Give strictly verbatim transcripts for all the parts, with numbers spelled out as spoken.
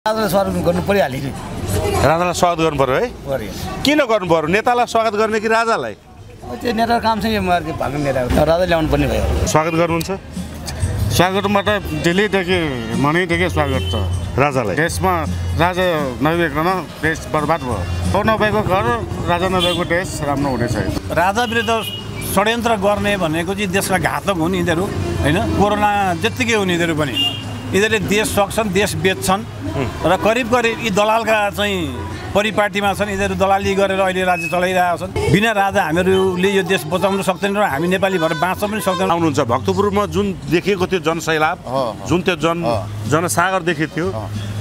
राजालाई स्वागत गर्नु परिहाल्यो नि। राजालाई स्वागत गर्नु पर्यो है? पर्यो। किन गर्नु पर्यो? नेतालाई स्वागत गर्ने कि राजालाई? त्यो नेताको काम चाहिँ मार्के भाग्ने नेता राजा ल्याउनु पर्ने भयो। स्वागत गर्नुहुन्छ? स्वागतमा त दिल्लीदेखि मणिदेखि स्वागत छ राजालाई। देशमा राजा नभइकन देश बर्बाद भयो। तो नभएको घर राजा नभएको देश राम्रो हुने छैन। राजा विरुद्ध षड्यन्त्र गर्ने भनेको चाहिँ देशका घातक हुन् यिनीहरू होइन। कोरोना जत्तिकै हुन् यिनीहरू पनि। यिनीहरूले देश सक्छन्, देश बेच्छन् र करिब करिब यी दलालका चाहिँ परिपाटीमा छन्। यिनीहरू दलाली गरेर अहिले राज्य चलाइरहेका छन्। बिना राजा हामीहरूले यो देश बचाउन सक्दैन र हामी नेपाली भएर बाँच्न पनि सक्दैनौँ। आउनुहुन्छ भक्तपुरमा जुन देखिएको थियो जनसैलाब, जुन त्यो जन जनसागर देखिएको थियो,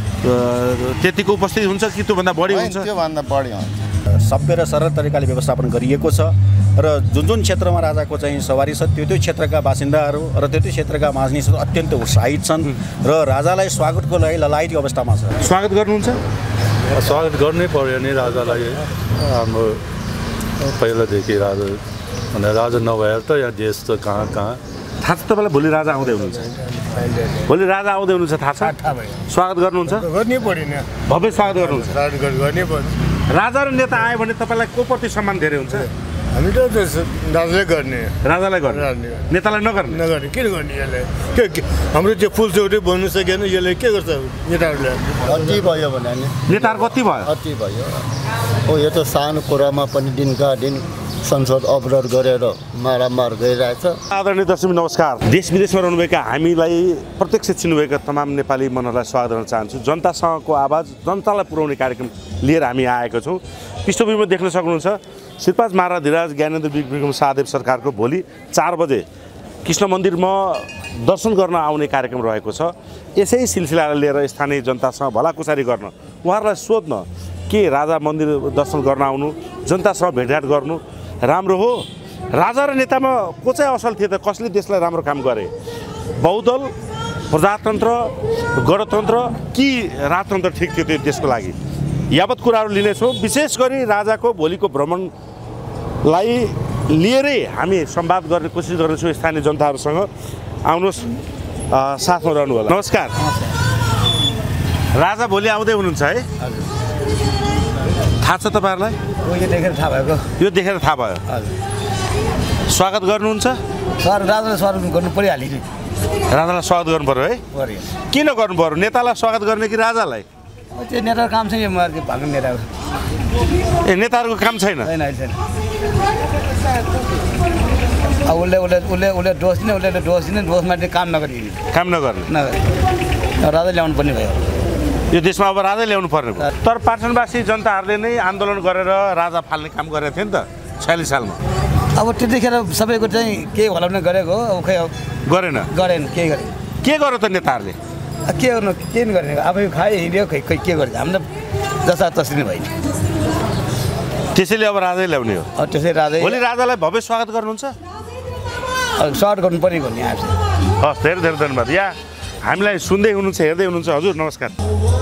त्यतिको उपस्थिति हुन्छ कि त्योभन्दा बढी हुन्छ? त्योभन्दा बढी हुन्छ। सभ्य र सरल तरिकाले व्यवस्थापन गरिएको छ र जुन जुन क्षेत्रमा राजाको चाहिँ सवारी छ त्यो त्यो क्षेत्रका बासिन्दाहरू र त्यो त्यो क्षेत्रका मानिसहरू अत्यन्त उत्साहित छन् र राजालाई स्वागतको लागि ललायती अवस्थामा छ। स्वागत गर्नुहुन्छ? स्वागत गर्नै पर्यो नि राजालाई। हाम्रो पहिलादेखि राजा भने राजा नभएर त यहाँ देश त कहाँ कहाँ। थाहा छ तपाईँलाई भोलि राजा आउँदै हुनुहुन्छ? भोलि राजा आउँदै हुनुहुन्छ थाहा छ? स्वागत गर्नुहुन्छ? गर्नै पर्यो नि। भव्य स्वागत गर्नुहुन्छ? गर्नै पर्यो। राजा र नेता आयो भने तपाईँलाई को प्रति सम्मान धेरै हुन्छ? हामी त राजालाई गर्ने। राजालाई गर्ने, नेतालाई नगर्ने? नगर्ने। किन गर्ने यसले? के के हाम्रो त्यो फुल चौटै बोल्नु सकेन यसले के गर्छ नेताहरूले? अति भयो भने नि नेताहरू कति भयो? अति भयो। हो यो त सानो कुरामा पनि दिनका दिन संसद अवरोध गरेर मारामार गइरहेछ। आदरणीय दर्शक नमस्कार। देश विदेशमा रहनुभएका हामीलाई प्रत्यक्ष चिन्नुभएका तमाम नेपाली मनहरूलाई स्वागत गर्न चाहन्छु। जनतासँगको आवाज जनतालाई पुर्याउने कार्यक्रम लिएर हामी आएका छौँ। पृष्ठभूमिमा देख्न सक्नुहुन्छ श्रीपाद महाराज ज्ञानेन्द्र विक्रम शाहदेव सरकारको भोलि चार बजे कृष्ण मन्दिरमा दर्शन गर्न आउने कार्यक्रम रहेको छ। यसै सिलसिलालाई लिएर स्थानीय जनतासँग भलाकुसारी गर्न, उहाँहरूलाई सोध्न के राजा मन्दिर दर्शन गर्न आउनु, जनतासँग भेटघाट गर्नु राम्रो हो? राजा र नेतामा को चाहिँ असल थिए त? कसले देशलाई राम्रो काम गरे? बहुदल, प्रजातन्त्र, गणतन्त्र कि राजतन्त्र ठिक थियो त्यो देशको लागि? यावत कुराहरू लिनेछौँ। विशेष गरी राजाको भोलिको भ्रमणलाई लिएरै हामी संवाद गर्ने कोसिस गर्नेछौँ स्थानीय जनताहरूसँग। आउनुहोस्, साथमा रहनु होला। नमस्कार। राजा भोलि आउँदै हुनुहुन्छ है? थाहा छ तपाईँहरूलाई? यो देखेर थाहा भएको। यो देखेर थाहा भयो। स्वागत गर्नुहुन्छ? सर राजालाई स्वागत गर्नु परिहाल्यो नि। राजालाई स्वागत गर्नु पर्यो है? पर्यो। किन गर्नु पर्यो? नेतालाई स्वागत गर्ने कि राजालाई? त्यो नेताको काम चाहिँ मार्के भाग्ने नेता ए नेताहरूको काम छैन? छैन अहिले छैन। अब उसले उसले उसले उसले डोज दिने उसले डोज दिने डोजमा चाहिँ काम नगरिने। काम नगर्ने? नगरे राजा ल्याउनु पर्ने भयो। यो देशमा अब राजा ल्याउनु पर्ने भयो। तर पाटनवासी जनताहरूले नै आन्दोलन गरेर राजा फाल्ने काम गरेको थियो नि त छयालिस सालमा। अब त्यतिखेर सबैको चाहिँ केही होला भने गरेको हो। अब खै गरेन? गरेन। केही गरेन। के गर्यो त नेताहरूले? के गर्नु केही पनि गरेन। आफै खायो हिँड्यो खै खै के गर्छ हामीलाई जस्ता तस्री भएन। त्यसैले अब राजै ल्याउने हो। अब त्यसै राजा भोलि राजालाई भव्य स्वागत गर्नुहुन्छ? स्वागत गर्नु पर्ने भन्ने आएको छ। हस्, धेरै धेरै धन्यवाद। यहाँ हामीलाई सुन्दै हुनुहुन्छ, हेर्दै हुनुहुन्छ। हजुर नमस्कार।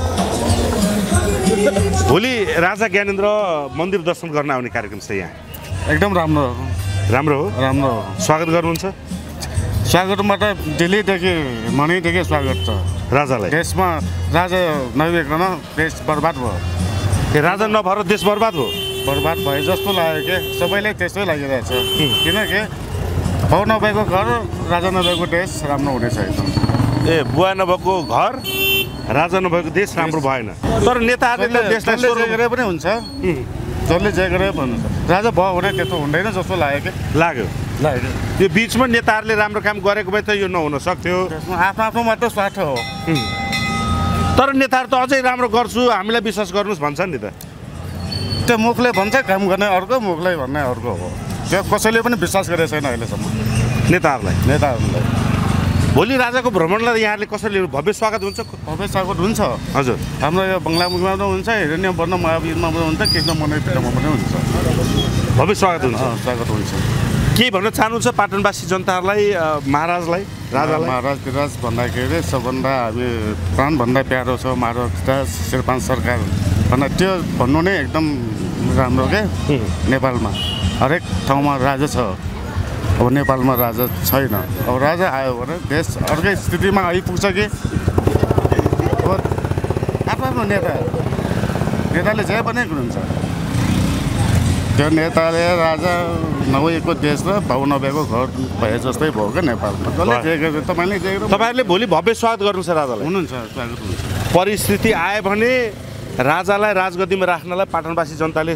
भोलि राजा ज्ञानेन्द्र मन्दिर दर्शन गर्न आउने कार्यक्रम छ यहाँ। एकदम राम्रो राम्रो हो? राम्रो हो। स्वागत गर्नुहुन्छ? स्वागतमा त दिल्लीदेखि मणिदेखि स्वागत छ राजालाई। देशमा राजा नभइकन देश बर्बाद भयो। ए राजा नभएर देश बर्बाद हो? बर्बाद भयो जस्तो लाग्यो कि सबैलाई त्यस्तै लागिरहेछ। किनकि बाउ नभएको घर राजा नभएको देश राम्रो हुने छैन। ए बुवा नभएको घर राजा नभएको देश राम्रो भएन। तर नेताहरूले देशलाई जे गरे पनि हुन्छ, जसले जे गरे पनि हुन्छ। राजा भयो भने त्यस्तो हुँदैन जस्तो लाग्यो कि लाग्यो लाग्यो यो बिचमा नेताहरूले राम्रो काम गरेको भए त यो नहुन सक्थ्यो। आफ्नो आफ्नो मात्र स्वार्थ हो। तर नेताहरू त अझै राम्रो गर्छु हामीलाई विश्वास गर्नुहोस् भन्छ नि त। त्यो मुखले भन्छ काम गर्ने अर्को, मुखले भन्ने अर्को हो। त्यो कसैले पनि विश्वास गरेको छैन अहिलेसम्म नेताहरूलाई। नेताहरूलाई भोलि राजाको भ्रमणलाई यहाँले कसरी लिनु? भव्य स्वागत हुन्छ? भव्य स्वागत हुन्छ। हजुर। हाम्रो यो बङ्गलामुखीमा पनि हुन्छ, हिरण्य वर्ण महावीरमा पनि हुन्छ, कृष्ण मन्दिरमा पनि हुन्छ। भव्य स्वागत हुन्छ? स्वागत हुन्छ। के भन्न चाहनुहुन्छ पाटनवासी जनताहरूलाई, महाराजलाई, राजालाई? महाराज विराज भन्दाखेरि सबभन्दा हामी प्राणभन्दा प्यारो छ महाराज श्रीपाद सरकार भन्दा। त्यो भन्नु नै एकदम राम्रो क्या। नेपालमा हरेक ठाउँमा राजा छ, अब नेपालमा राजा छैन। अब राजा आयो भने देश अर्कै स्थितिमा आइपुग्छ कि अब आफ्नो गर्नु नेता नेताले जे पनि गर्नुहुन्छ त्यो नेताले राजा नभएको देश र भाउ नभएको घर भए जस्तै भयो क्या नेपालमा जसले जे गर्छ तपाईँले जे गर्नु तपाईँहरूले भोलि भव्य स्वागत गर्नुहुन्छ राजालाई हुनुहुन्छ स्वागत हुन्छ परिस्थिति आयो भने राजालाई राजगद्दीमा राख्नलाई पाटनवासी जनताले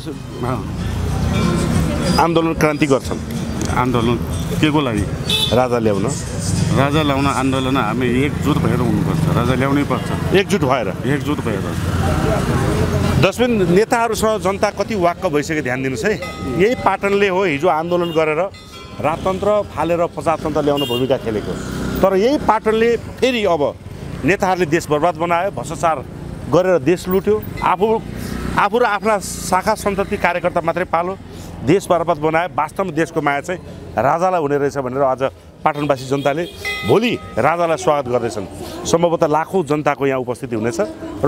आन्दोलन क्रान्ति गर्छन् आन्दोलन के को लागि राजा ल्याउन राजा ल्याउन आन्दोलन हामी एकजुट भएर हुनुपर्छ राजा ल्याउनै पर्छ एकजुट भएर एकजुट भएर दसबिन नेताहरूसँग जनता कति वाक्क भइसक्यो ध्यान दिनुहोस् है यही पाटनले हो हिजो आन्दोलन गरेर राजतन्त्र फालेर प्रजातन्त्र ल्याउन भूमिका खेलेको तर यही पाटनले फेरि अब नेताहरूले देश बर्बाद बनायो भ्रष्टाचार गरेर देश लुट्यो आफू आफू र आफ्ना शाखा सन्तति कार्यकर्ता मात्रै पालो देश बर्बाद बनायो वास्तवमा देशको माया चाहिँ राजालाई हुने रहेछ भनेर आज पाटनवासी जनताले भोलि राजालाई स्वागत गर्दैछन् सम्भवतः लाखौँ जनताको यहाँ उपस्थिति हुनेछ र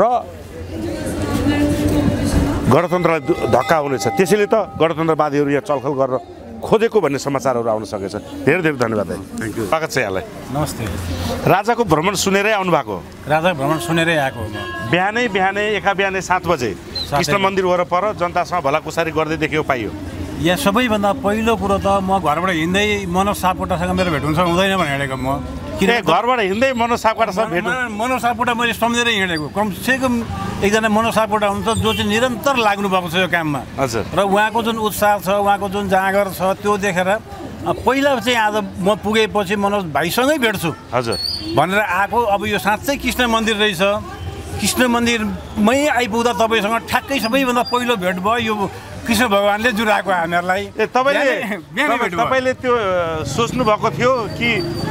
गणतन्त्रलाई धक्का हुनेछ त्यसैले त गणतन्त्रवादीहरू यहाँ चलखल गरेर खोजेको भन्ने समाचारहरू आउन सकेछ धेरै धेरै धन्यवाद थ्याङ्क यू स्वागत छ यहाँलाई नमस्ते राजाको भ्रमण सुनेरै आउनुभएको राजा भ्रमण सुनेरै आएको हो म बिहानै बिहानै एका बिहानै सात बजे कृष्ण मन्दिर वरपर जनतासँग भलाकुसारी गर्दै देख्यो पाइयो यहाँ सबैभन्दा पहिलो कुरो त म घरबाट हिँड्दै मनोज सापकोटासँग मेरो भेट हुन्छ हुँदैन भनेर हिँडेको म किन घरबाट हिँड्दै मनोज सापकोटासँग भेट मनोज सापकोटा मैले सम्झेरै हिँडेको कमसेकम एकजना मनोज सापकोटा हुन्छ जो चाहिँ निरन्तर लाग्नु भएको छ यो काममा हजुर र उहाँको जुन उत्साह छ उहाँको जुन जाँगर छ त्यो देखेर पहिला चाहिँ आज म पुगेपछि मनोज भाइसँगै भेट्छु हजुर भनेर आएको अब यो साँच्चै कृष्ण मन्दिर रहेछ कृष्ण मन्दिरमै आइपुग्दा तपाईँसँग ठ्याक्कै सबैभन्दा पहिलो भेट भयो यो कृष्ण भगवान्ले जुराएको हामीहरूलाई ए तपाईँले तपाईँले त्यो सोच्नु भएको थियो कि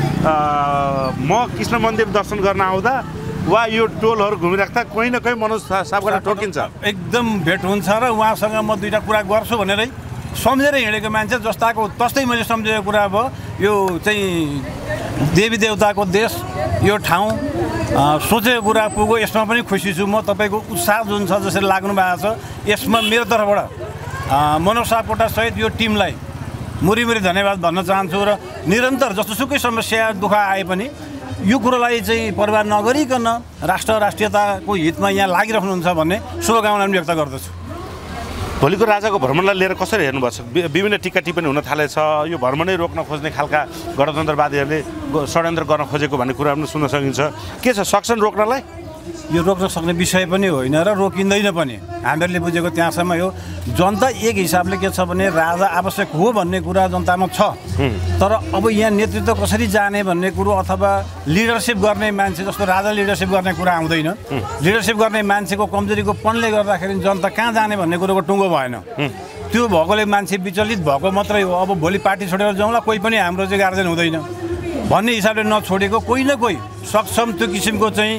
म कृष्ण मन्दिर दर्शन गर्न आउँदा वा यो टोलहरू घुमिराख्दा कोही न कोही मनोज सापकोटा ठोकिन्छ एकदम भेट हुन्छ र उहाँसँग म दुईवटा कुरा गर्छु भनेरै सम्झेर हिँडेको मान्छे जस्ताको तस्तै मैले सम्झेको कुरा भयो यो चाहिँ देवी देवताको देश यो ठाउँ सोचेको कुरा पुगो यसमा पनि खुसी छु म तपाईँको उत्साह जुन छ जसरी लाग्नु भएको छ यसमा मेरो तर्फबाट मनोज सापकोटा सहित यो टिमलाई मुरी मुरी धन्यवाद भन्न चाहन्छु र निरन्तर जस्तोसुकै समस्या दुःख आए पनि यो कुरोलाई चाहिँ परवाह नगरिकन राष्ट्र राष्ट्रियताको हितमा यहाँ लागिराख्नुहुन्छ भन्ने शुभकामना व्यक्त गर्दछु भोलिको राजाको भ्रमणलाई लिएर कसरी हेर्नुभएको छ विभिन्न टिका टिप्पणी हुन थालेछ यो भ्रमणै रोक्न खोज्ने खालका गणतन्त्रवादीहरूले षड्यन्त्र गर्न खोजेको भन्ने कुरा पनि सुन्न सकिन्छ के छ सक्छन् रोक्नलाई यो रोक्न सक्ने विषय पनि होइन र रोकिँदैन पनि हामीहरूले बुझेको त्यहाँसम्म यो जनता एक हिसाबले के छ भने राजा आवश्यक हो भन्ने कुरा जनतामा छ तर अब यहाँ नेतृत्व कसरी जाने भन्ने कुरो अथवा लिडरसिप गर्ने मान्छे जस्तो राजा लिडरसिप गर्ने कुरा आउँदैन लिडरसिप गर्ने मान्छेको कमजोरीको पनले गर्दाखेरि जनता कहाँ जाने भन्ने कुरोको टुङ्गो भएन त्यो भएकोले मान्छे विचलित भएको मात्रै हो अब भोलि पार्टी छोडेर जाउँला कोही पनि हाम्रो चाहिँ गार्जेन हुँदैन भन्ने हिसाबले नछोडेको कोही न कोही सक्षम त्यो किसिमको चाहिँ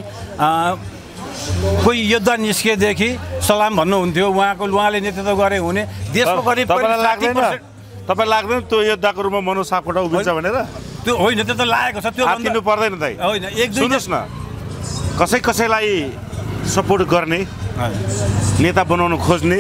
कोही योद्धा निस्केदेखि सलाम भन्नुहुन्थ्यो उहाँको उहाँले नेतृत्व गरे हुने देशको करिब तपाईँ लाग्दैन त्यो योद्धाको रूपमा मनोज सापकोटा उभिन्छ भनेर त्यो होइन त्यो त लागेको छ त्यो किन्नु पर्दैन त होइन एक सुन्नुहोस् न कसै कसैलाई सपोर्ट गर्ने नेता बनाउन खोज्ने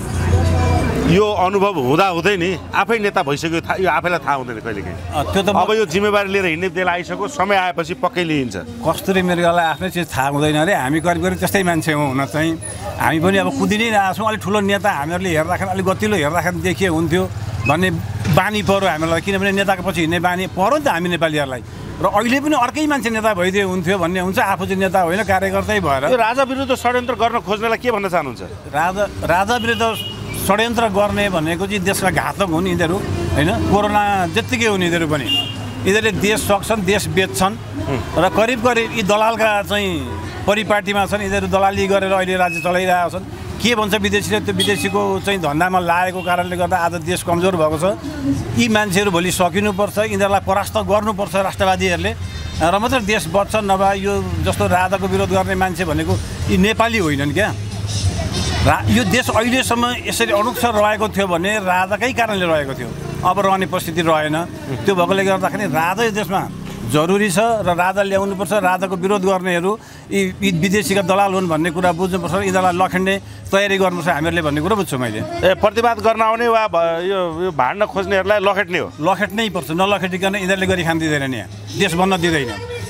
यो अनुभव हुँदा हुँदै नि आफै नेता भइसक्यो यो आफैलाई थाहा हुँदैन कहिलेकाहीँ त्यो त अब यो जिम्मेवारी लिएर हिँड्ने बेला आइसक्यो समय आएपछि पक्कै लिइन्छ कस्तुरी मृगलाई आफ्नै चिज थाहा हुँदैन अरे हामी करिब करिब त्यस्तै मान्छे हो हुन चाहिँ हामी पनि अब कुदि नै रहेछौँ अलिक ठुलो नेता हामीहरूले हेर्दाखेरि अलिक गतिलो हेर्दाखेरि देखिए हुन्थ्यो भन्ने बानी पऱ्यो हामीलाई किनभने नेताको पछि हिँड्ने बानी पऱ्यो नि त हामी नेपालीहरूलाई र अहिले पनि अर्कै मान्छे नेता भइदिए हुन्थ्यो भन्ने हुन्छ आफू चाहिँ नेता होइन कार्यकर्तै भएर राजा विरुद्ध षड्यन्त्र गर्न खोज्नेलाई के भन्न चाहनुहुन्छ राजा राजा विरुद्ध षड्यन्त्र गर्ने भनेको चाहिँ देशका घातक हुन् यिनीहरू होइन कोरोना जत्तिकै हुन् यिनीहरू पनि यिनीहरूले देश सक्छन् देश बेच्छन् र करिब करिब यी दलालका चाहिँ परिपाटीमा छन् यिनीहरू दलाली गरेर अहिले राज्य चलाइरहेका छन् के भन्छ विदेशीले त्यो विदेशीको चाहिँ धन्दामा लागेको कारणले गर्दा आज देश कमजोर भएको छ यी मान्छेहरू भोलि सकिनुपर्छ यिनीहरूलाई परास्त गर्नुपर्छ राष्ट्रवादीहरूले र मात्र देश बच्छ नभए यो जस्तो राजाको विरोध गर्ने मान्छे भनेको यी नेपाली होइनन् क्या रा यो देश अहिलेसम्म यसरी अनुक्षर रहेको थियो भने राजाकै कारणले रहेको थियो अब रहने परिस्थिति रहेन त्यो भएकोले गर्दाखेरि राजा यो देशमा जरुरी छ र राजा ल्याउनुपर्छ राजाको विरोध गर्नेहरू यी विदेशीका दलाल हुन् भन्ने कुरा बुझ्नुपर्छ यिनीहरूलाई लखेड्ने तयारी गर्नुपर्छ हामीहरूले भन्ने कुरा बुझ्छु मैले ए प्रतिवाद गर्न आउने वा यो यो भाड्न खोज्नेहरूलाई लखेट्ने हो लखेट्नै पर्छ नलखेटिकन यिनीहरूले गरी खान दिँदैन यहाँ देश बन्न दिँदैन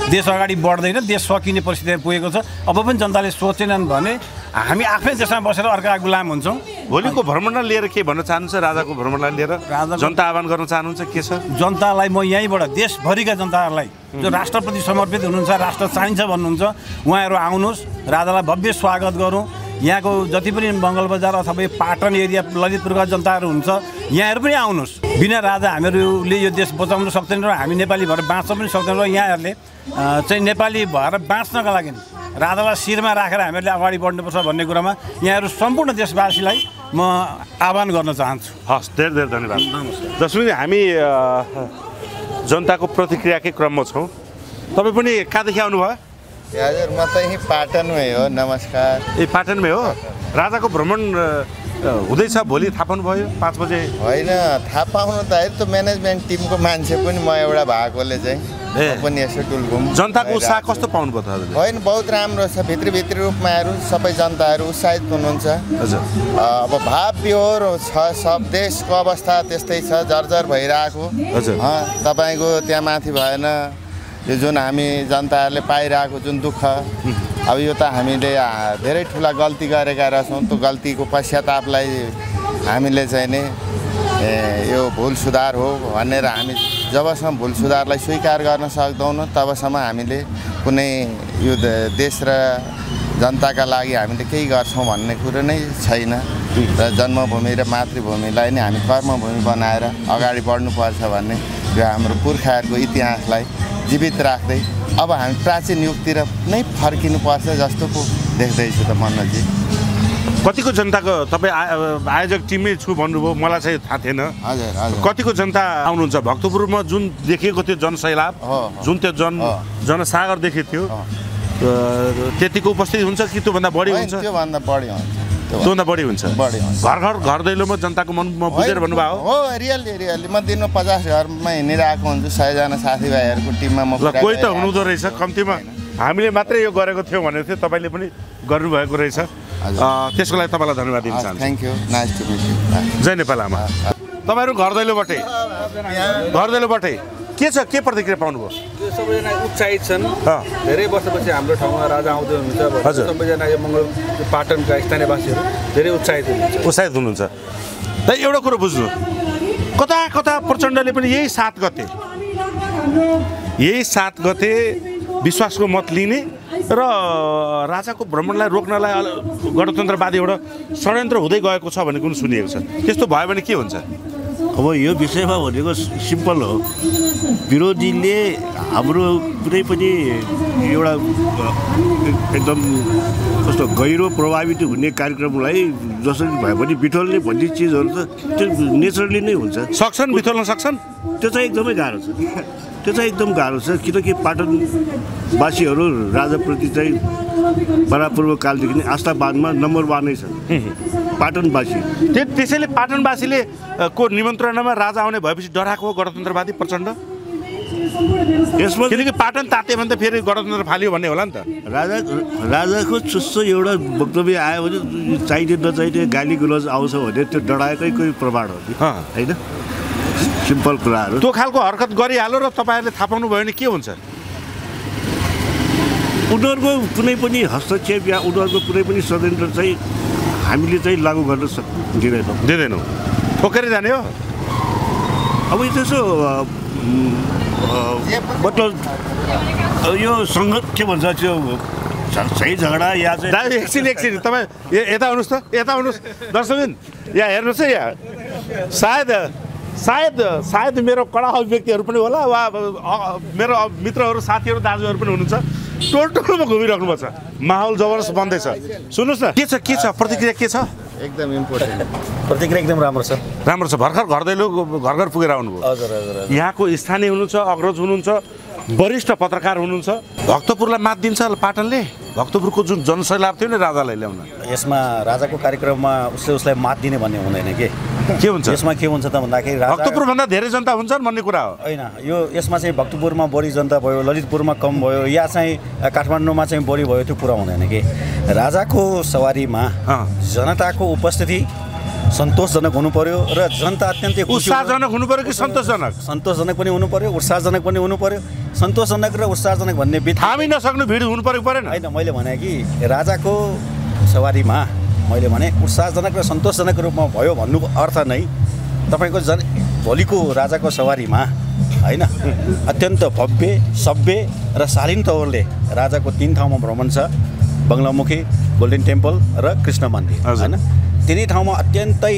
देश अगाडि बढ्दैन, देश सकिने परिस्थितिमा पुगेको छ। अब पनि जनताले सोचेनन् भने हामी आफै देशमा बसेर अर्का गुलाम हुन्छौँ। भोलिको भ्रमणलाई लिएर के भन्न चाहनुहुन्छ? राजाको भ्रमणलाई लिएर जनता आह्वान गर्न चाहनुहुन्छ? के छ? जनतालाई म यहीँबाट देशभरिका जनताहरूलाई जो राष्ट्रप्रति समर्पित हुनुहुन्छ, राष्ट्र चाहिन्छ भन्नुहुन्छ, उहाँहरू आउनुहोस्, राजालाई भव्य स्वागत गरौँ। यहाँको जति पनि बङ्गाल बजार अथवा यो पाटन एरिया ललितपुरका जनताहरू हुन्छ, यहाँहरू पनि आउनुहोस्। बिना राजा हामीहरूले यो देश बचाउन सक्दैन र हामी नेपाली भएर बाँच्न पनि सक्दैन र यहाँहरूले चाहिँ नेपाली भएर बाँच्नका लागि राजालाई शिरमा राखेर हामीहरूले अगाडि बढ्नुपर्छ भन्ने कुरामा यहाँहरू सम्पूर्ण देशवासीलाई म आह्वान गर्न चाहन्छु। हस्, धेरै धेरै धन्यवाद। जसरी हामी जनताको प्रतिक्रियाकै क्रममा छौँ। तपाईँ पनि कहाँदेखि आउनुभयो? हजुर, म त यहीँ पाटनमै हो। नमस्कार। ए, पाटनमै हो? राजाको भ्रमण हुँदैछ, भोलि थाहा पाउनुभयो पाँच बजे? होइन, थाहा पाउनु त अहिले त म्यानेजमेन्ट टिमको मान्छे पनि म एउटा भएकोले चाहिँ पनि यसो टुलघुम। जनताको उत्साह कस्तो पाउनुभयो त? होइन, बहुत राम्रो छ। भित्री भित्री रूपमाहरू सबै जनताहरू उत्साहित हुनुहुन्छ। हजुर, अब भाव विहोर छ, सब देशको अवस्था त्यस्तै छ, जर्जर भइरहेको। हजुर, तपाईँको त्यहाँ माथि भएन यो जुन हामी जनताहरूले पाइरहेको जुन दुःख, अब यो त हामीले धेरै ठुला गल्ती गरेका रहेछौँ। त्यो गल्तीको पश्चातापलाई हामीले चाहिँ नि यो भुल सुधार हो भनेर हामी जबसम्म भुल सुधारलाई स्वीकार गर्न सक्दैनौँ तबसम्म हामीले कुनै यो देश र जनताका लागि हामीले केही गर्छौँ भन्ने कुरो नै छैन। र जन्मभूमि र मातृभूमिलाई नै हामी कर्मभूमि बनाएर अगाडि बढ्नुपर्छ भन्ने यो हाम्रो पुर्खाहरूको इतिहासलाई जीवित राख्दै अब हामी प्राचीन युगतिर नै फर्किनुपर्छ जस्तो पो देख्दैछु त मनोजी। कतिको जनताको तपाईँ आयोजक टिममै छु भन्नुभयो, मलाई चाहिँ थाहा थिएन। हजुर हजुर। कतिको जनता आउनुहुन्छ? भक्तपुरमा जुन देखिएको थियो जनसैलाब, जुन त्यो जन जनसागर देखेको थियो, त्यतिको उपस्थिति हुन्छ कि त्योभन्दा बढी हुन्छ? त्योभन्दा बढी हुन्छ। त्योभन्दा बढी हुन्छ। बढी हुन्छ। घर घर घर दैलोमा जनताको मन बुझेर भन्नुभयो? हो, रियली रियली। म दिनमा पचास घरमा हिँडिरहेको हुन्छु, सयजना साथीभाइहरूको टिममा म। ल, कोही त हुनुहुँदो रहेछ। कम्तीमा हामीले मात्रै यो गरेको थियौँ भनेको थियो, तपाईँले पनि गर्नुभएको रहेछ। त्यसको लागि तपाईँलाई धन्यवाद दिन चाहन्छु। Thank you, nice to meet you. जय नेपाल आमा। तपाईँहरू घर दैलोबाटै घर दैलोबाटै के छ, के प्रतिक्रिया पाउनुभयो? सबैजना उत्साहित छन्। धेरै वर्षपछि हाम्रो ठाउँमा राजा आउँदै हुनुहुन्छ। हजुर, सबैजना यो मङ्गल पाटनका स्थानीयवासीहरू धेरै उत्साहित हुनुहुन्छ। उत्साहित हुनुहुन्छ। त एउटा कुरो बुझ्नु, कता कता प्रचण्डले पनि यही सात गते यही सात गते विश्वासको मत लिने र राजाको भ्रमणलाई रोक्नलाई गणतन्त्रवादी एउटा षड्यन्त्र हुँदै गएको छ भन्ने कुरो सुनिएको छ। त्यस्तो भयो भने के हुन्छ? अब यो विषयमा भनेको सिम्पल हो। विरोधीले हाम्रो कुनै पनि एउटा एकदम कस्तो गहिरो प्रभावित हुने कार्यक्रमलाई जसरी भए पनि बिथोल्ने भन्ने चिजहरू त त्यो नेचरली नै हुन्छ। सक्छन्, बिथोल्न सक्छन्। त्यो चाहिँ एकदमै गाह्रो छ। त्यो चाहिँ एकदम गाह्रो छ, किनकि पाटनवासीहरू राजाप्रति चाहिँ बरापूर्व कालदेखि नै आस्थावादमा नम्बर वानै छ पाटनवासी। त्यो त्यसैले पाटनवासीले को निमन्त्रणामा राजा आउने भएपछि डराएको हो गणतन्त्रवादी प्रचण्ड? यसमा किनकि पाटन ताते भने त फेरि गणतन्त्र फाल्यो भन्ने होला नि त। राजा राजाको चुस्तो एउटा वक्तव्य आयो भने चाहिने नचाहिने गाली गुलज आउँछ भने त्यो डराएकै कोही प्रमाण हो कि होइन? सिम्पल कुराहरू त्यो खालको हरकत गरिहाल्यो र तपाईँहरूले थाहा पाउनु भयो भने के हुन्छ? उनीहरूको कुनै पनि हस्तक्षेप या उनीहरूको कुनै पनि षड्यन्त्र चाहिँ हामीले चाहिँ लागू गर्न सक् दिँदैनौँ दिँदैनौँ ठोकेर जाने हो। अब त्यसो मतलब यो सङ्गत के भन्छ त्यो सही झगडा या चाहिँ एकछिन एकछिन तपाईँ यता आउनुहोस् त, यता आउनुहोस् दर्शकबिन, यहाँ हेर्नुहोस् है। यहाँ सायद सायद सायद मेरो कडा अभिव्यक्तिहरू पनि होला वा मेरो मित्रहरू साथीहरू दाजुहरू पनि हुनुहुन्छ, टोलटोलमा घुमिराख्नु भएको छ। माहौल जबरजस्त बन्दैछ। सुन्नुहोस् न, के छ के छ प्रतिक्रिया के छ? एकदम इम्पोर्टेन्ट प्रतिक्रिया एकदम राम्रो छ। राम्रो छ। भर्खर घर दैलो घर घर पुगेर आउनुभयो। हजुर हजुर। यहाँको स्थानीय हुनुहुन्छ, अग्रज हुनुहुन्छ, वरिष्ठ पत्रकार हुनुहुन्छ। भक्तपुरलाई मात दिन्छ पाटनले? भक्तपुरको जुन जनसैलाब थियो नि राजालाई ल्याउन, यसमा राजाको कार्यक्रममा उसले उसलाई मात दिने भन्ने हुँदैन के के हुन्छ यसमा? के हुन्छ त भन्दाखेरि भक्तपुरभन्दा धेरै जनता हुन्छन् भन्ने कुरा हो होइन। यो यसमा चाहिँ भक्तपुरमा बढी जनता भयो, ललितपुरमा कम भयो, या चाहिँ काठमाडौँमा चाहिँ बढी भयो, त्यो कुरा हुँदैन कि। राजाको सवारीमा जनताको उपस्थिति सन्तोषजनक हुनु पर्यो र जनता अत्यन्तै उत्साहजनक हुनु पर्यो कि सन्तोषजनक? सन्तोषजनक पनि हुनु पर्यो, उत्साहजनक पनि हुनु पर्यो, सन्तोषजनक र उत्साहजनक भन्ने बित्तिकै हामी नसक्नु भिड हुनु पर्यो परेन होइन मैले भने कि राजाको सवारीमा मैले भने उत्साहजनक र सन्तोषजनक रूपमा भयो भन्नुको अर्थ नै तपाईँको जन भोलिको राजाको सवारीमा होइन अत्यन्त भव्य सभ्य र शालीन तौरले राजाको तीन ठाउँमा भ्रमण छ बङ्गलामुखी गोल्डन टेम्पल र कृष्ण मन्दिर होइन तिनै ठाउँमा अत्यन्तै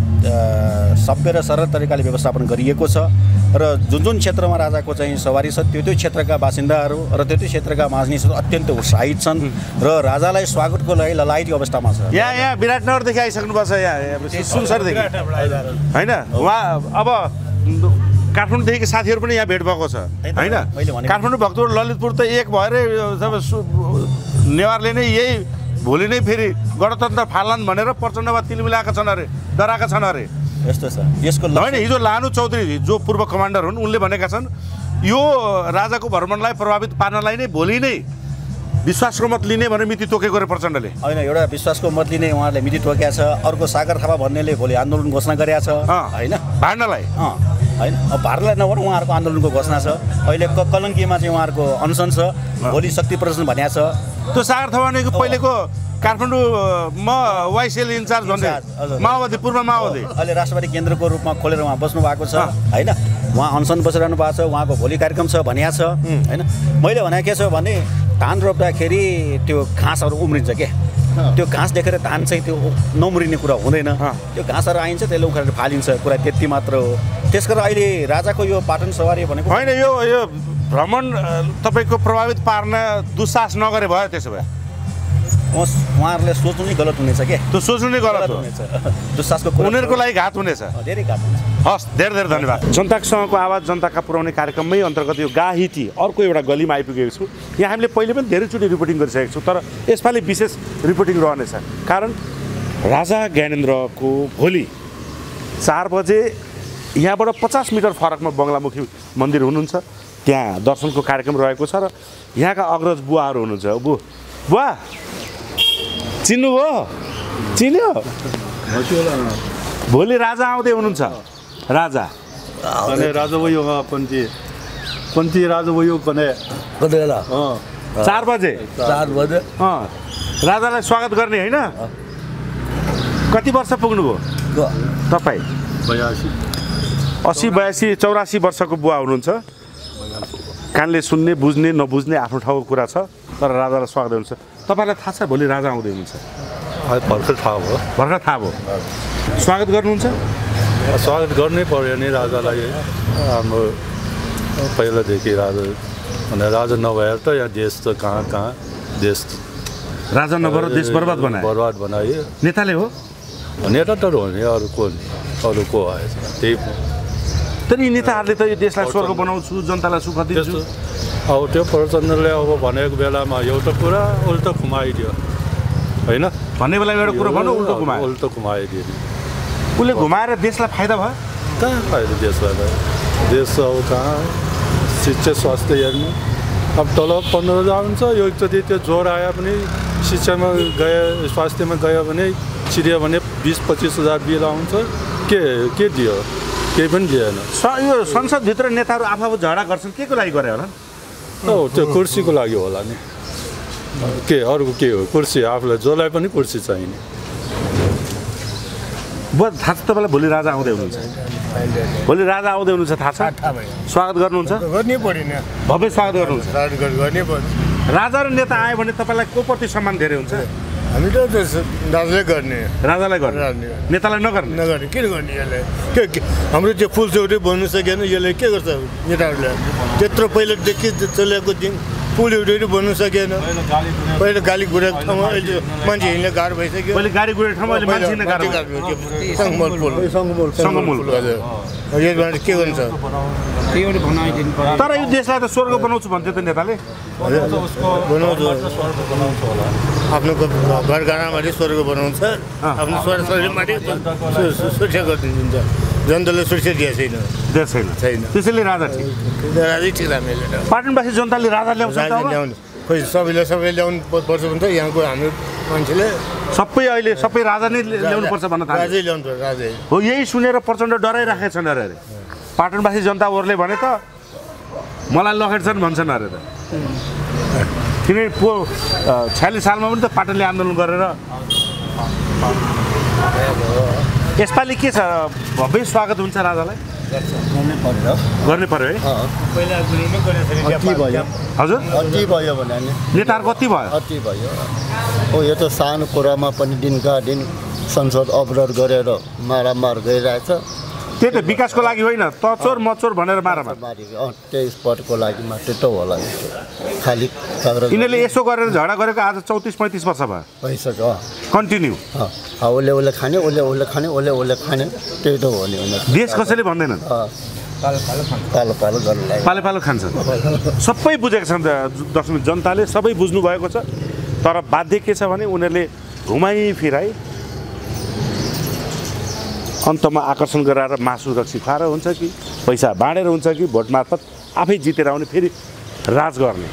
सभ्य र सरल तरिकाले व्यवस्थापन गरिएको छ र जुन जुन क्षेत्रमा राजाको चाहिँ सवारी छ त्यो त्यो क्षेत्रका बासिन्दाहरू र त्यो त्यो क्षेत्रका मानिसहरू अत्यन्त उत्साहित छन् र राजालाई स्वागतको लागि ललायती अवस्थामा छ। यहाँ यहाँ विराटनगरदेखि आइसक्नु भएको छ यहाँ सुनसरदेखि होइन उहाँ अब काठमाडौँदेखि साथीहरू पनि यहाँ भेट भएको छ होइन काठमाडौँ भक्तपुर ललितपुर त एक भएरै नेवारले नै यही भोलि नै फेरि गणतन्त्र फालन भनेर प्रचण्डमा तिल मिलाएका छन् अरे डराएका छन् अरे यस्तो छ यसको होइन हिजो लानु चौधरी जो पूर्व कमान्डर हुन् उनले भनेका छन् यो राजाको भ्रमणलाई प्रभावित पार्नलाई नै भोलि नै विश्वासको मत लिने भनेर मिति तोकेको रे प्रचण्डले होइन एउटा विश्वासको मत लिने उहाँहरूले मिति तोकेका छ अर्को सागर थापा भन्नेले भोलि आन्दोलन घोषणा गरेका छ होइन भाड्नलाई होइन अब भारतलाई नभएर उहाँहरूको आन्दोलनको घोषणा छ अहिले क कलङ्कीमा चाहिँ उहाँहरूको अनसन छ भोलि शक्ति प्रदर्शन भनेको छ त्यो सागर थापा भनेको पहिलेको काठमाडौँमा वाइसिएल इन्चार्ज भन्ने माओवादी पूर्व माओवादी अहिले राष्ट्रवादी केन्द्रको रूपमा खोलेर उहाँ बस्नु भएको छ होइन उहाँ अनसन बसिरहनु भएको छ उहाँको भोलि कार्यक्रम छ भनेको छ होइन मैले भने के छ भने धान रोप्दाखेरि त्यो घाँसहरू उम्रिन्छ के त्यो घाँस देखेर धान चाहिँ त्यो नमुरिने कुरा हुँदैन त्यो घाँसहरू आइन्छ त्यसले उखालेर फालिन्छ कुरा त्यति मात्र हो त्यसकारण अहिले राजाको यो पाटन सवारी भनेको होइन यो यो भ्रमण तपाईँको प्रभावित पार्न दुस्साहस नगरे भयो त्यसो भए उहाँहरूले सोच्नु नै गलत हुनेछ के त्यो सोच्नु नै गलत हुनेछ दुस्साहसको उनीहरूको लागि घात हुनेछ धेरै घात हुनेछ हस् धेरै धेरै धन्यवाद जनतासँगको आवाज जनताका पुर्याउने कार्यक्रममै अन्तर्गत यो गाहिटी अर्को एउटा गलीमा आइपुगेको छु यहाँ हामीले पहिले पनि धेरैचोटि रिपोर्टिङ गरिसकेको छौँ तर यसपालि विशेष रिपोर्टिङ रहनेछ कारण राजा ज्ञानेन्द्रको भोलि चार बजे यहाँबाट पचास मिटर फरकमा बङ्गलामुखी मन्दिर हुनुहुन्छ त्यहाँ दर्शनको कार्यक्रम रहेको छ र यहाँका अग्रज बुवाहरू हुनुहुन्छ बु बुवा चिन्नु हो चिन्यो भोलि राजा आउँदै हुनुहुन्छ राजा भने राजा भयो पन्ची पन्ची राजा भयो भने चार बजे चार बजे अँ राजालाई स्वागत गर्ने होइन कति वर्ष पुग्नुभयो तपाईँ बयासी असी बयासी चौरासी वर्षको बुवा हुनुहुन्छ कानले सुन्ने बुझ्ने नबुझ्ने आफ्नो ठाउँको कुरा छ तर राजालाई स्वागत हुन्छ तपाईँलाई थाहा छ भोलि राजा आउँदै हुनुहुन्छ भर्खर थाहा भयो भर्खर थाहा भयो स्वागत गर्नुहुन्छ स्वागत गर्नै पर्यो नि राजालाई हाम्रो पहिलादेखि राजा भने राजा नभएर त यहाँ देश त कहाँ कहाँ देश राजा नभएर देश बर्बाद बनायो बर्बाद बनायो नेताले हो नेता त हो नि अरू को अरू को आएछ त्यही तर यी नेताहरूले त यो देशलाई स्वर्ग बनाउँछु जनतालाई सुख दिन्छु अब त्यो प्रचण्डले अब भनेको बेलामा एउटा कुरा उल्टो घुमाइदियो होइन भन्ने बेला एउटा कुरा भन्नु उल्टो घुमायो उल्टो घुमाइदियो उसले घुमाएर देशलाई फाइदा भयो कहाँ फाइदा देशलाई त देश अब कहाँ शिक्षा स्वास्थ्य हेर्नु अब तल पन्ध्र हजार हुन्छ यो एकचोटि त्यो ज्वरो आयो भने शिक्षामा गयो स्वास्थ्यमा गयो भने छिर्यो भने बिस पच्चिस हजार बिल आउँछ के के दियो केही पनि दिएन यो संसदभित्र नेताहरू आफू झगडा गर्छन् के को लागि गरे होला हो त्यो कुर्सीको लागि होला नि के अरूको के हो कुर्सी आफूलाई जसलाई पनि कुर्सी चाहिने बुवा थाहा छ तपाईँलाई भोलि राजा आउँदै हुनुहुन्छ भोलि राजा आउँदै हुनुहुन्छ थाहा छ स्वागत गर्नुहुन्छ गर्नै पर्यो नि भव्य स्वागत गर्नुहुन्छ गर्नै पर्छ राजा र नेता आयो भने तपाईँलाई को प्रति सम्मान धेरै हुन्छ हामी त राजालाई गर्ने राजालाई गर्ने नेतालाई नगर्ने नगर्ने किन गर्ने यसलाई के हाम्रो त्यो फुल चौटै बन्नु सकेन यसले के गर्छ नेताहरूले त्यत्रो पहिलादेखि चलेको दिन पुल एउटै बन्नु सकेन पहिला गाली गुडेको ठाउँमा अहिले मान्छे हिँड्ने गाह्रो भइसक्यो अहिले गाडी गुडेको ठाउँमा अहिले मान्छे हिँड्ने गाह्रो सङ्गमल पुल सङ्गमल हजुर यसबाट के गर्नु छ तर यो देशलाई त स्वर्ग बनाउँछु भन्थ्यो त नेताले बनाउँछु आफ्नो घरगाडामाथि स्वर्ग बनाउँछ आफ्नो छोराछोरीमाथि सुरक्षा गरिदिन्छ जनताले सुरक्षा दिएको छैन दिएको छैन छैन त्यसैले राजा ठिक राजै ठिक हामीले पाटनवासी जनताले राजा ल्याउँछ ल्याउनु खोइ सबैले सबै ल्याउनु पर्छ भने त यहाँको हाम्रो मान्छेले सबै अहिले सबै राजा नै ल्याउनु पर्छ भन्न थाल्यो राजै ल्याउनु पर्छ राजै हो यही सुनेर प्रचण्ड डराइराखेका छन् अरे पाटनवासी जनताहरूले भने त मलाई लखेट्छन् भन्छन् अरे त किनकि पो छयालिस सालमा पनि त पाटनले आन्दोलन गरेर यसपालि के छ भव्य स्वागत हुन्छ राजालाई गर्ने पर्यो है हजुर अति भयो भने नेताहरू कति भयो अति भयो हो यो त सानो कुरामा पनि दिनका दिन संसद अवरोध गरेर मारामार गइरहेछ त्यही त विकासको लागि होइन तचोर मचोर भनेर मारामार तेइस पटको लागि मात्रै त होला खालि यिनीहरूले यसो गरेर झगडा गरेको आज चौतिस पैँतिस वर्ष भयो भइसक्यो कन्टिन्यू उसले उसले खाने उसले उसले खाने उसले उसले खाने त्यही त हो नि देश कसैले भन्दैनन् पालो पालो गर्नलाई पालो पालो खान्छ सबै बुझेको छन् दशमी जनताले सबै बुझ्नु भएको छ तर बाध्य के छ भने उनीहरूले घुमाइ फिराई अन्तमा आकर्षण गराएर मासु रक्सी खाएर हुन्छ कि पैसा बाँडेर हुन्छ कि भोट मार्फत आफै जितेर आउने फेरि राज गर्ने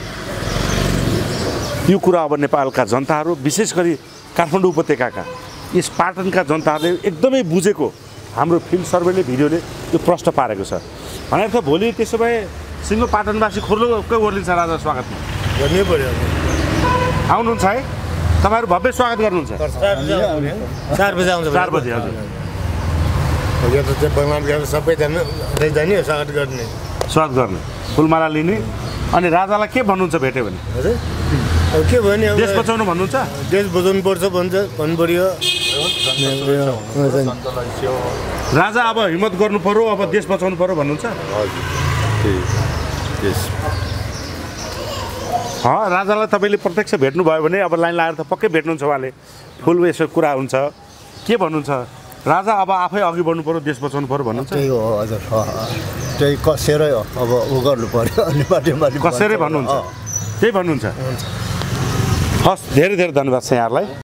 यो कुरा अब नेपालका जनताहरू विशेष गरी काठमाडौँ उपत्यकाका यस पाटनका जनताहरूले एकदमै बुझेको हाम्रो फिल्ड सर्वेले भिडियोले यो प्रश्न पारेको छ भनेर त भोलि त्यसो भए सिङ्गो पाटनवासी खुर्लुक्कै ओर्लिन्छ राजा स्वागतमा गर्नै पर्यो आउनुहुन्छ है तपाईँहरू भव्य स्वागत गर्नुहुन्छ चार बजी आउँछ चार बजी हजुर यो त बङ्गाल सबैजना जाने स्वागत गर्ने स्वागत गर्ने फुलमाला लिने अनि राजालाई के भन्नुहुन्छ भेट्यो भने हजुर अब के भने देश बचाउनु भन्नुहुन्छ देश बचाउनु पर्छ भन्छ भन्नु पर्यो राजा अब हिम्मत गर्नु पर्यो अब देश बचाउनु पर्यो भन्नुहुन्छ राजालाई तपाईँले प्रत्यक्ष भेट्नुभयो भने अब लाइन लगाएर त पक्कै भेट्नुहुन्छ उहाँले फुल यसो कुरा हुन्छ के भन्नुहुन्छ राजा अब आफै अघि बढ्नु पर्यो देश बचाउनु पर्यो भन्नुहुन्छ त्यही हो हजुर त्यही कसेरै अब उ गर्नु पर्यो अनि माथि माथि कसेरै भन्नुहुन्छ त्यही भन्नुहुन्छ हस् धेरै धेरै धन्यवाद छ यहाँहरूलाई